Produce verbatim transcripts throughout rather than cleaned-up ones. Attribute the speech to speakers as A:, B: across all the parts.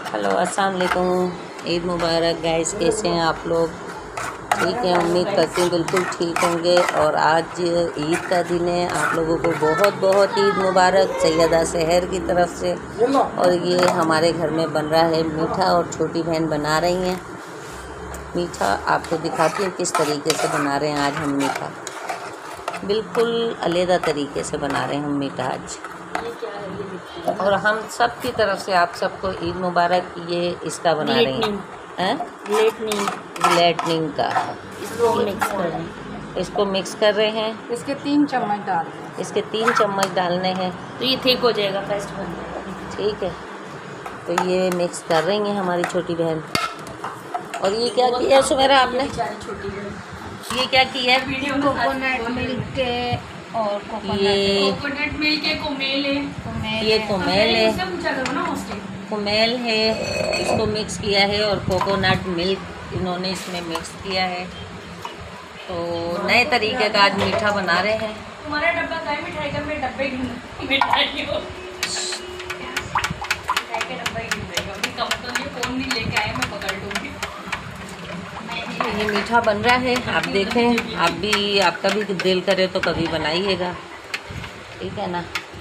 A: Hello अस्सलाम वालेकुम, ईद मुबारक guys. कैसे हैं आप लोग? ठीक है, उम्मीद करती हूँ बिल्कुल ठीक होंगे। और आज ईद का दिन है, आप लोगों को बहुत बहुत ईद मुबारक सैयदा शहर की तरफ से। और ये हमारे घर में बन रहा है मीठा और छोटी बहन बना रही हैं मीठा। आपको दिखाती हूँ किस तरीके से बना रहे हैं आज हम मीठा। बिल्कुल अलग तरीके से बना रहे हैं हम मीठा आज। और हम सब की तरफ से आप सबको ईद मुबारक। ये इसका बना रहे हैं ग्लेटनिंग ग्लेटनिंग का।
B: इसको मिक्स कर रहे हैं
A: इसको मिक्स कर रहे हैं।
B: इसके तीन चम्मच डाल दें।
A: इसके तीन चम्मच डालने हैं
B: तो ये ठीक हो जाएगा पेस्ट बन जाएगा।
A: ठीक है, तो ये मिक्स कर रही हैं हमारी छोटी बहन। और ये क्या किया है सुमेरा आपने?
B: छोटी बहन
A: ये क्या किया है?
B: कोकोनट मिल्क और
A: ये
B: कोकोनट मिल्क है, कोमेल है,
A: ये कोमेल है कोमेल है इसको मिक्स किया है। और कोकोनट मिल्क इन्होंने इसमें मिक्स किया है। तो नए तरीके का आज मीठा बना रहे हैं।
B: तुम्हारा डब्बा का मिठाई का मैं डब्बे मिठाई हो मिठाई का डब्बा ही गिर जाएगा। अभी कब तो ये फोन नहीं लेके आए, मैं पकड़ लूँगी।
A: ये मीठा बन रहा है, आप देखें। आप भी, आपका भी दिल करे तो कभी बनाइएगा, ठीक है ना।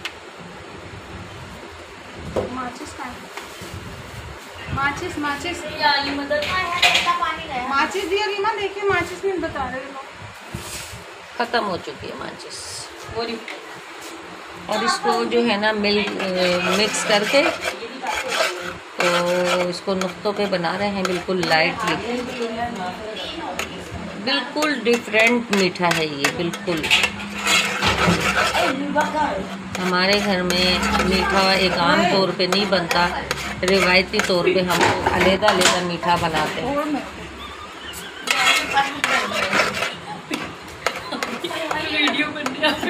B: माचिस का माचिस माचिस माचिस दिया रीमा, देखिए माचिस नहीं बता रहे लोग।
A: ख़त्म हो चुकी है माचिस। और इसको जो है ना मिल्क मिक्स करके तो इसको नुक्तों पे बना रहे हैं बिल्कुल लाइटली। बिल्कुल डिफरेंट मीठा है ये, बिल्कुल। हमारे घर में मीठा एक आम तौर पे नहीं बनता, रिवायती तौर पे हम लोग अलग अलग मीठा बनाते हैं।
B: वीडियो बन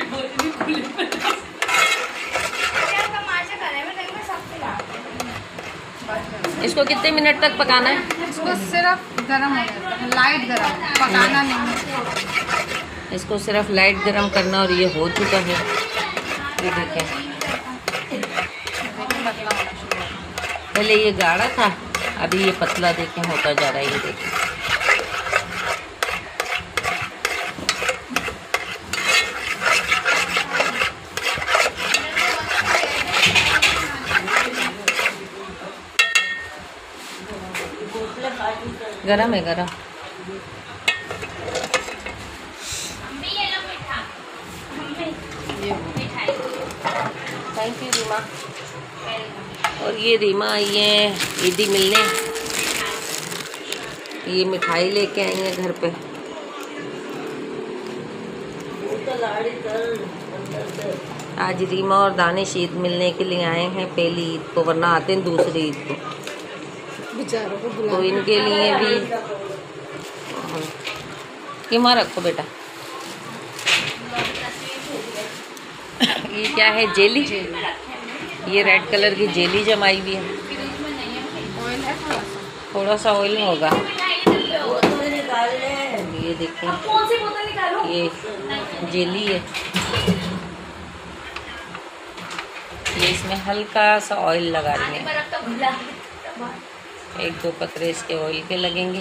A: इसको कितने मिनट तक पकाना है?
B: इसको सिर्फ गरम हो जाता है, लाइट गरम, पकाना नहीं।
A: इसको सिर्फ लाइट गरम करना। और ये हो चुका है, ये देखें। पहले ये गाढ़ा था, अभी ये पतला देखें होता जा रहा है, ये देखें। गरम है, गरम। Thank you Reema. और ये रीमा आई है ईदी मिलने, ये मिठाई लेके आई है घर पे। आज रीमा और दानिश ईद मिलने के लिए आए हैं पहली ईद को, वरना आते हैं दूसरी ईद को।
B: बेचारों को बुला
A: तो इनके लिए भी किमा रखो बेटा। ये क्या है? जेली। ये रेड कलर की जेली जमाई हुई है।
B: ऑयल है थोड़ा सा
A: थोड़ा सा ऑयल होगा। ये देखिए, ये जेली है। ये इसमें हल्का सा ऑयल लगा रही है, एक दो कतरे इसके ऑयल के लगेंगे।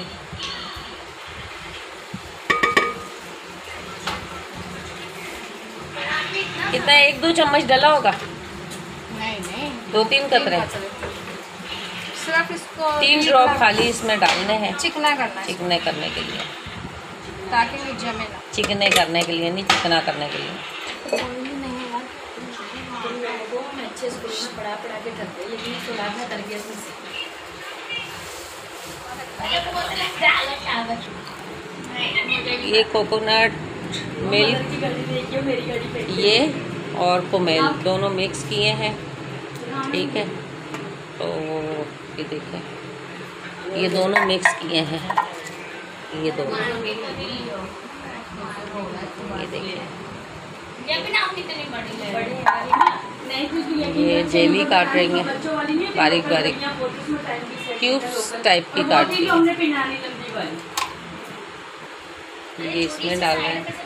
A: कितना? एक दो चम्मच डला होगा?
B: नहीं नहीं,
A: दो तीन कतरे,
B: सिर्फ इसको
A: तीन ड्रॉप खाली इसमें डालने हैं,
B: चिकना करना है,
A: चिकने करने के लिए।
B: ताकि नहीं जमे ना।
A: चिकने करने के लिए, नहीं चिकना करने के लिए।
B: पड़ा पड़ा के करते, लेकिन सुलाना करके
A: ये कोकोनट मिल्क, ये और कोमेल दोनों मिक्स किए हैं, ठीक है। तो ये देखें, ये दोनों मिक्स किए हैं, ये दोनों, ये देखें। ये जेली काट रही हैं बारीक बारीक, क्यूब्स टाइप की काट रही हैं। ये इसमें डाल रहे हैं।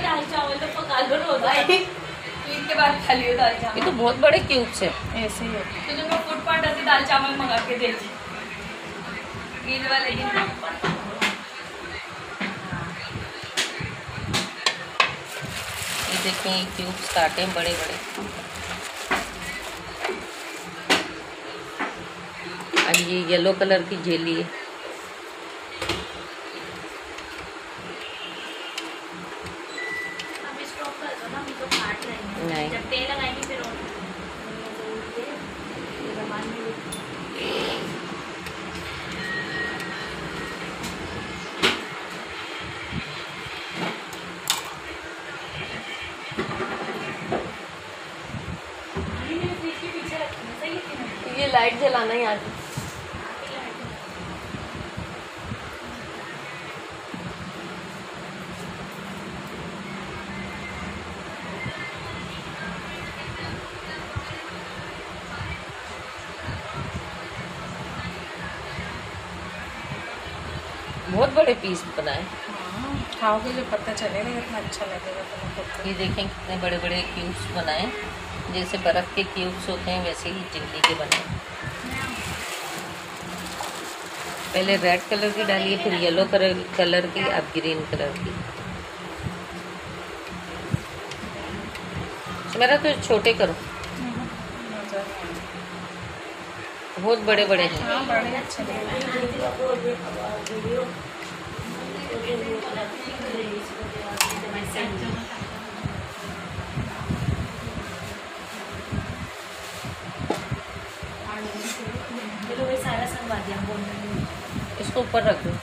C: दाल चावल तो पका लो रोज ईद के बाद खा लियो दाल चावल।
A: ये तो बहुत बड़े क्यूब्स है।
B: ऐसे ही होता
C: तो जो मैं फूड पार्टर से दाल चावल मंगा के देती ईद वाले दिन।
A: ये देखें ये क्यूब्स काटे हैं बड़े बड़े। और ये येलो कलर की जेली है।
C: अब स्टॉप कर दो ना, तो काट रहे हैं।
A: नहीं।
C: जब तेल लगाएंगे फिर और
B: ये लाइट जलाना ही आज।
A: बहुत बड़े पीस बनाए।
B: खाओगे जो पता चलेगा कितना अच्छा लगेगा तुमको।
A: ये देखें कितने बड़े बड़े क्यूब्स बनाए, जैसे बर्फ़ के क्यूब्स होते हैं वैसे ही जेली के बनाए। पहले रेड कलर की डालिए, फिर येलो कलर कलर की, अब ग्रीन कलर की। मेरा तो छोटे करो, बहुत बड़े बड़े हैं।
B: हाँ बड़े अच्छे लगेंगे।
C: सारा संगवा दिया बोल रही
A: इसको ऊपर रख दो।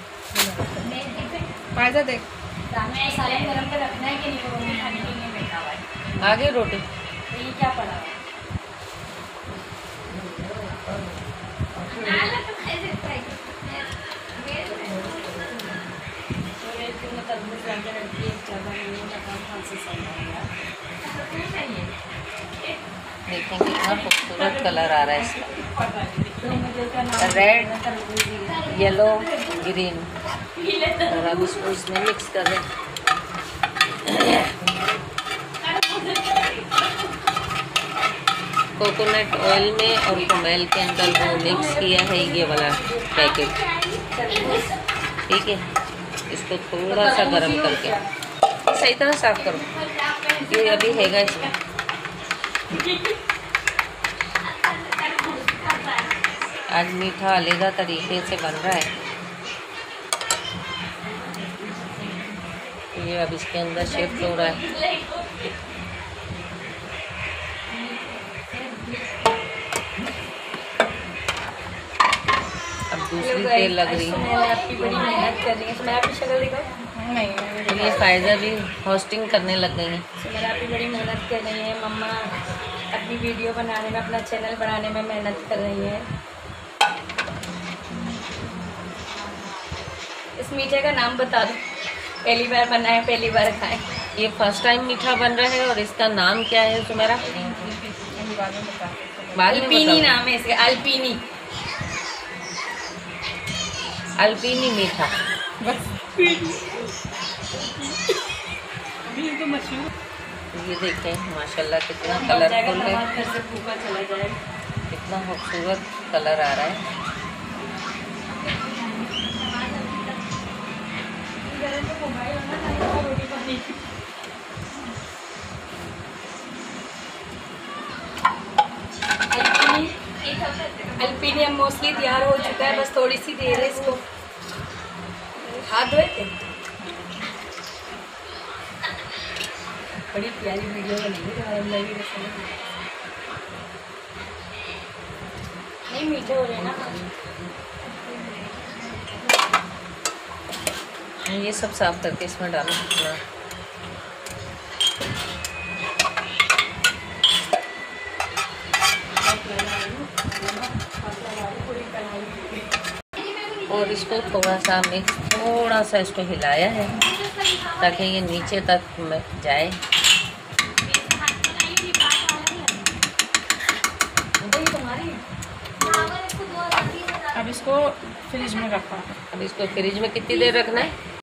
B: फायदा देख
C: हूँ। सालन गरम पे रखना है कि नहीं, वो खाने के लिए बैठा हुआ है।
A: आगे रोटी
C: तो ये क्या पड़ा है?
A: देखें कितना खूबसूरत कलर आ रहा है इसका, रेड येलो ग्रीन। और अब इसको इसमें मिक्स कर दें। कोकोनट ऑयल में और कमेल के अंदर वो मिक्स किया है ये वाला पैकेट, ठीक है। इसको थोड़ा सा गर्म करके सही तरह साफ करो, ये अभी हैगा इसमें। आज मीठा अलग तरीके से बन रहा है। ये अब इसके अंदर शिफ्ट हो रहा है। अब दूसरी तेल लग रही है।
C: आपकी बड़ी मेहनत कर रही है। सुमेरा आपकी शक्ल देखो।
B: नहीं
A: तो ये फ़ायदा भी होस्टिंग करने लग गई हैं।
C: सुमेरा आपकी बड़ी मेहनत कर रही है। मम्मा अपनी वीडियो बनाने में, अपना चैनल बनाने में मेहनत कर रही है। इस मीठे का नाम बता दो। पहली बार बनाए, पहली बार खाएं।
A: ये फर्स्ट टाइम मीठा बन रहा है और इसका नाम क्या है सुमेरा?
B: बाद में बता
A: बाद में
C: अल्पीनी
A: बताओ।
C: नाम है इसका, अल्पीनी।
A: अल्पीनी मीठा।
C: तो मशहूर
A: ये देखें माशाल्लाह कितना
C: बन
A: कलरफुल
C: जाएगा,
A: है,
C: नमाज घर से भूखा चला जाएगा।
A: कितना खूबसूरत कलर आ रहा है।
C: अल्पीनी अब मोस्टली तैयार हो चुका है, बस थोड़ी सी देर है इसको। हाथ धोए थे। बड़ी प्यारी वीडियो बनेगी नहीं, मीठे हो रहे ना।
A: ये सब साफ करके इसमें डालो ना। और इसको थोड़ा सा मिक्स, थोड़ा सा इसको हिलाया है ताकि ये नीचे तक जाए।
B: अब इसको फ्रिज में रखा।
A: अब इसको फ्रिज में कितनी देर रखना है?